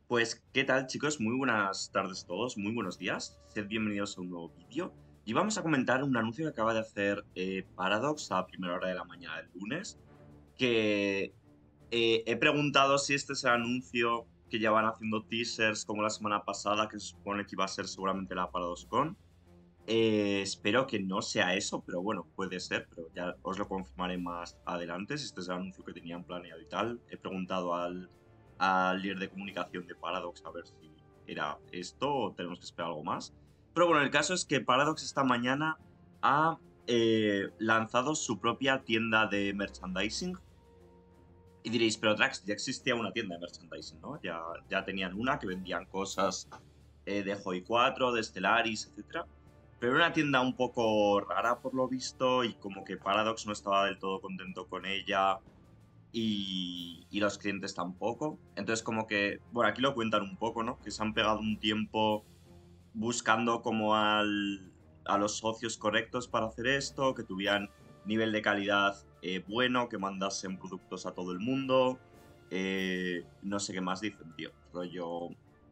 Pues, ¿qué tal, chicos? Muy buenas tardes a todos, muy buenos días. Sed bienvenidos a un nuevo vídeo. Y vamos a comentar un anuncio que acaba de hacer Paradox a primera hora de la mañana del lunes. Que he preguntado si este es el anuncio que ya van haciendo teasers como la semana pasada, que se supone que iba a ser seguramente la ParadoxCon. Espero que no sea eso, pero bueno, puede ser, pero ya os lo confirmaré más adelante si este es el anuncio que tenían planeado y tal. He preguntado al líder de comunicación de Paradox a ver si era esto o tenemos que esperar algo más. Pero bueno, el caso es que Paradox esta mañana ha lanzado su propia tienda de merchandising. Y diréis, pero Drax, ya existía una tienda de merchandising, ¿no? Ya tenían una que vendían cosas de Hoi 4, de Stellaris, etcétera. Pero era una tienda un poco rara por lo visto y como que Paradox no estaba del todo contento con ella y los clientes tampoco. Entonces como que, bueno, aquí lo cuentan un poco, ¿no? Que se han pegado un tiempo buscando como a los socios correctos para hacer esto, que tuvieran nivel de calidad bueno, que mandasen productos a todo el mundo. No sé qué más dicen, tío. Rollo...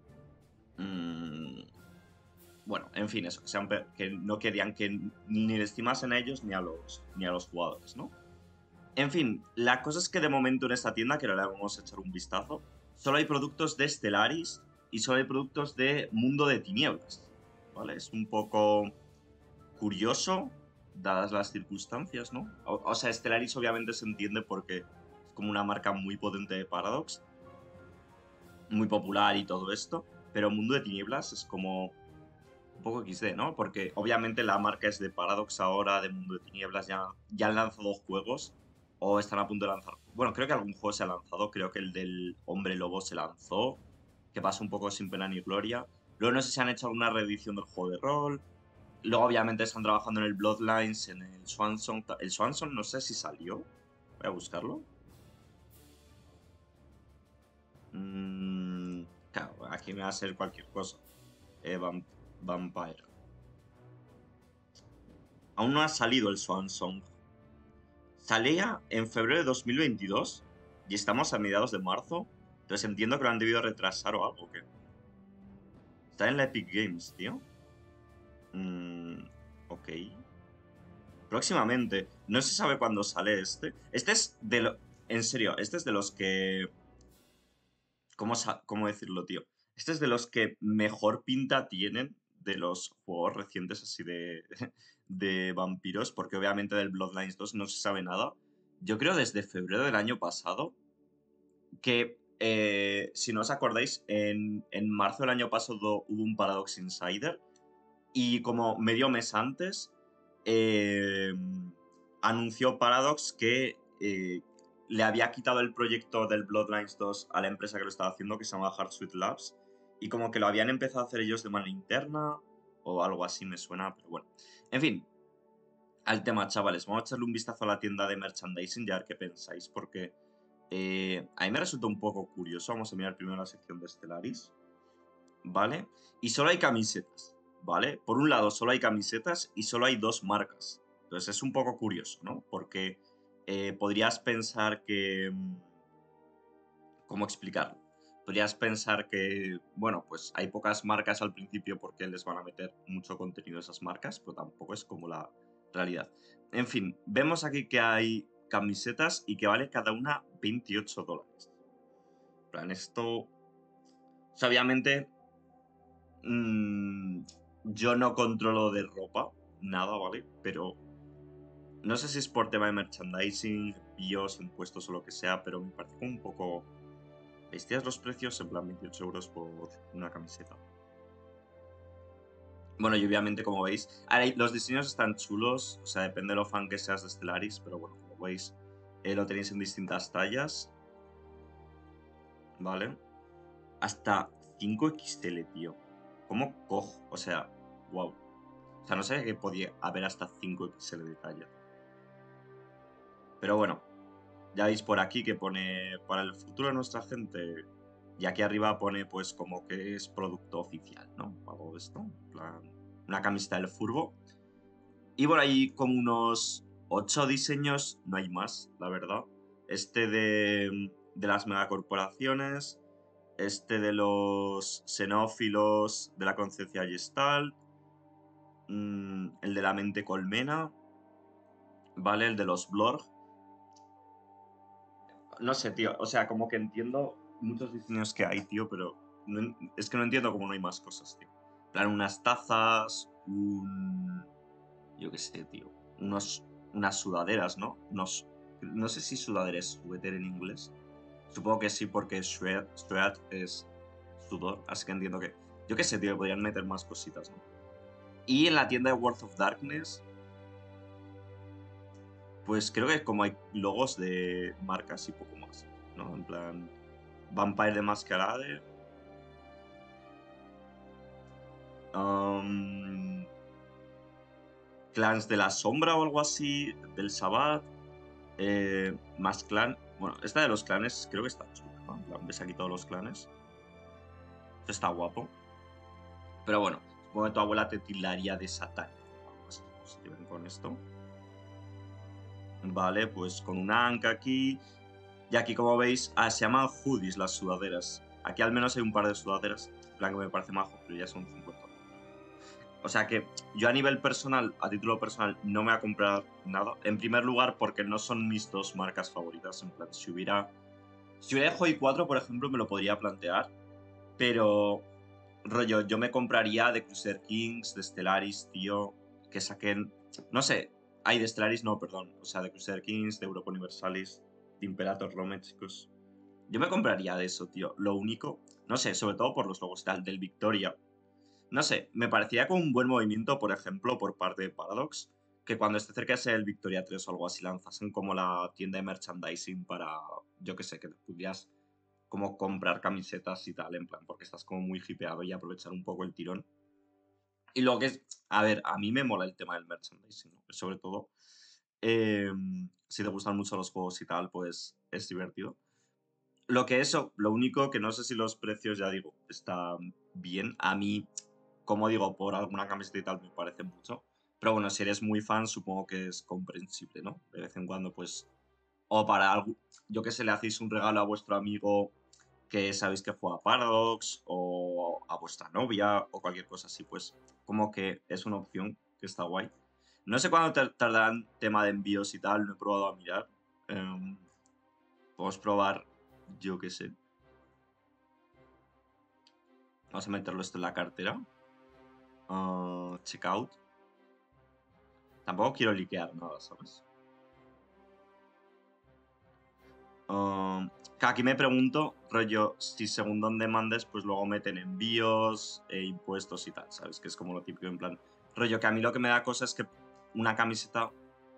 mm, bueno, en fin, eso, que no querían que ni le estimasen a ellos ni a los jugadores, ¿no? En fin, la cosa es que de momento en esta tienda, que ahora le vamos a echar un vistazo, solo hay productos de Stellaris y solo hay productos de Mundo de Tinieblas, ¿vale? Es un poco curioso, dadas las circunstancias, ¿no? O sea, Stellaris obviamente se entiende porque es como una marca muy potente de Paradox, muy popular y todo esto, pero Mundo de Tinieblas es como un poco XD, ¿no? Porque obviamente la marca es de Paradox ahora, de Mundo de Tinieblas, ya han lanzado juegos o están a punto de lanzar. Bueno, creo que algún juego se ha lanzado, creo que el del Hombre Lobo se lanzó, que pasa un poco sin pena ni gloria. Luego no sé si han hecho alguna reedición del juego de rol. Luego obviamente están trabajando en el Bloodlines, en el Swansong. El Swansong no sé si salió. Voy a buscarlo. Claro, aquí me va a ser cualquier cosa. Vampire. Aún no ha salido el Swansong. Salía en febrero de 2022 y estamos a mediados de marzo. Entonces entiendo que lo han debido retrasar o algo, ¿qué? Está en la Epic Games, tío. Ok. Próximamente. No se sabe cuándo sale este. Este es de lo... En serio, este es de los que... ¿Cómo decirlo, tío? Este es de los que mejor pinta tienen de los juegos recientes así de vampiros, porque obviamente del Bloodlines 2 no se sabe nada. Yo creo desde febrero del año pasado que, si no os acordáis, en marzo del año pasado hubo un Paradox Insider y como medio mes antes eh, anunció Paradox que le había quitado el proyecto del Bloodlines 2 a la empresa que lo estaba haciendo, que se llama Hardsuite Labs, y como que lo habían empezado a hacer ellos de manera interna o algo así me suena, pero bueno. En fin, al tema, chavales, vamos a echarle un vistazo a la tienda de merchandising y a ver qué pensáis, porque a mí me resulta un poco curioso. Vamos a mirar primero la sección de Stellaris, ¿vale? Y solo hay camisetas, ¿vale? Por un lado, solo hay camisetas y solo hay dos marcas. Entonces es un poco curioso, ¿no? Porque podrías pensar que... ¿Cómo explicarlo? Podrías pensar que, bueno, pues hay pocas marcas al principio porque les van a meter mucho contenido esas marcas, pero tampoco es como la realidad. En fin, vemos aquí que hay camisetas y que vale cada una $28. En plan, esto... O sea, obviamente yo no controlo de ropa, nada, ¿vale? Pero no sé si es por tema de merchandising, bios, impuestos o lo que sea, pero me parece como un poco bestias los precios, en plan 28 euros por una camiseta. Bueno, y obviamente, como veis, ahora, los diseños están chulos, o sea, depende de lo fan que seas de Stellaris, pero bueno, como veis, lo tenéis en distintas tallas, ¿vale? Hasta 5XL, tío. ¿Cómo cojo? O sea, wow. O sea, no sabía que podía haber hasta 5XL de talla. Pero bueno, ya veis por aquí que pone para el futuro de nuestra gente. Y aquí arriba pone pues como que es producto oficial, ¿no? Algo de esto. En plan, una camiseta del furbo. Y por ahí como unos 8 diseños, no hay más, la verdad. Este de las megacorporaciones. este de los xenófilos de la conciencia Gestalt, el de la mente colmena, ¿vale? El de los Blorg. No sé, tío, o sea, como que entiendo muchos diseños que hay, tío, pero es que no entiendo cómo no hay más cosas, tío. En plan, unas tazas, yo qué sé, tío, unas sudaderas, ¿no? No sé si sudadera es suéter en inglés. Supongo que sí, porque sweat es sudor, así que entiendo que... Yo qué sé, tío, podrían meter más cositas, ¿no? Y en la tienda de World of Darkness, pues creo que como hay logos de marcas y poco más, ¿no? En plan, Vampire the Masquerade, um, Clans de la Sombra o algo así, del Sabbath, más clan... Bueno, esta de los clanes creo que está chula, ¿no? En plan, ves aquí todos los clanes. Esto está guapo. Pero bueno, supongo que tu abuela te tildaría de satánico o algo así, si te ven con esto. Vale, pues con una anca aquí. Y aquí, como veis, se llaman hoodies las sudaderas. Aquí al menos hay un par de sudaderas. En plan que me parece majo, pero ya son 50. O sea que yo a nivel personal, a título personal, no me voy a comprar nada. En primer lugar, porque no son mis dos marcas favoritas. En plan, si hubiera Hoi 4, por ejemplo, me lo podría plantear. Pero, rollo, yo me compraría de Crusader Kings, de Stellaris, tío. Que saquen. No sé. Hay de Stellaris, no, perdón. O sea, de Crusader Kings, de Europa Universalis, de Imperator Rome, chicos. Yo me compraría de eso, tío. Lo único, no sé, sobre todo por los logos tal del Victoria. No sé, me parecía como un buen movimiento, por ejemplo, por parte de Paradox, que cuando esté cerca de el Victoria 3 o algo así, lanzasen como la tienda de merchandising para, yo qué sé, que te pudieras como comprar camisetas y tal, en plan, porque estás como muy hipeado y aprovechar un poco el tirón. Y lo que es, a ver, a mí me mola el tema del merchandising, ¿no? Sobre todo, eh, si te gustan mucho los juegos y tal, pues es divertido. Lo único que no sé si los precios, ya digo, están bien. A mí, como digo, por alguna camiseta y tal me parece mucho. Pero bueno, si eres muy fan, supongo que es comprensible, ¿no? De vez en cuando, pues. O para algo, yo que sé, le hacéis un regalo a vuestro amigo que sabéis que juega a Paradox, o a vuestra novia, o cualquier cosa así, pues como que es una opción que está guay. No sé cuándo tardarán tema de envíos y tal, no he probado a mirar. Em, Podemos probar, yo qué sé. Vamos a meterlo esto en la cartera. Checkout. Tampoco quiero liquear nada, ¿sabes? Que aquí me pregunto, rollo, si según donde mandes, pues luego meten envíos e impuestos y tal, ¿sabes? Que es como lo típico, en plan. Rollo, que a mí lo que me da cosa es que una camiseta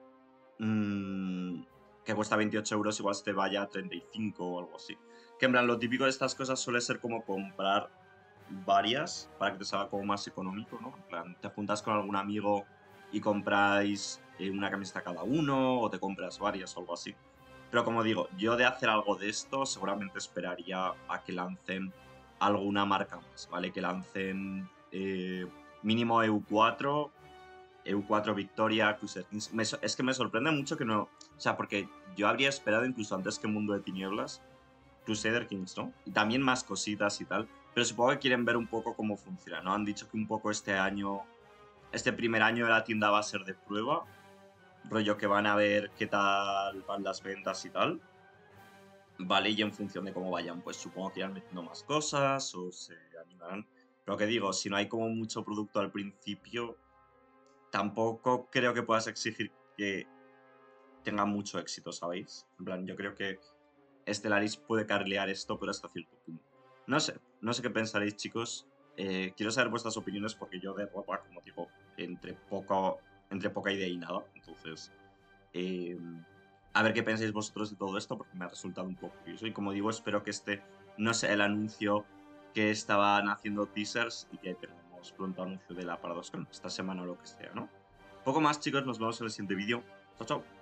mm, que cuesta 28 euros igual se te vaya a 35 o algo así. Que en plan, lo típico de estas cosas suele ser como comprar varias para que te salga como más económico, ¿no? En plan, te juntas con algún amigo y compráis una camiseta cada uno o te compras varias o algo así. Pero como digo, yo de hacer algo de esto seguramente esperaría a que lancen alguna marca más, ¿vale? Que lancen mínimo EU4, EU4 Victoria, Crusader Kings. Es que me sorprende mucho que no... O sea, porque yo habría esperado incluso antes que Mundo de Tinieblas Crusader Kings, ¿no? Y también más cositas y tal. Pero supongo que quieren ver un poco cómo funciona, ¿no? Han dicho que un poco este año, este primer año de la tienda va a ser de prueba. Rollo que van a ver qué tal van las ventas y tal. Vale, y en función de cómo vayan, pues supongo que irán metiendo más cosas o se animarán. Pero que digo, si no hay como mucho producto al principio, tampoco creo que puedas exigir que tenga mucho éxito, ¿sabéis? En plan, yo creo que Stellaris puede carlear esto, pero hasta cierto punto. No sé qué pensaréis, chicos. Quiero saber vuestras opiniones porque yo de ropa, como digo, entre poca idea y nada. Entonces, eh, a ver qué pensáis vosotros de todo esto porque me ha resultado un poco curioso. Y como digo, espero que este no sea el anuncio que estaban haciendo teasers y que tengamos pronto anuncio de la Paradox esta semana o lo que sea, ¿no? Poco más, chicos. Nos vemos en el siguiente vídeo. Chao, chao.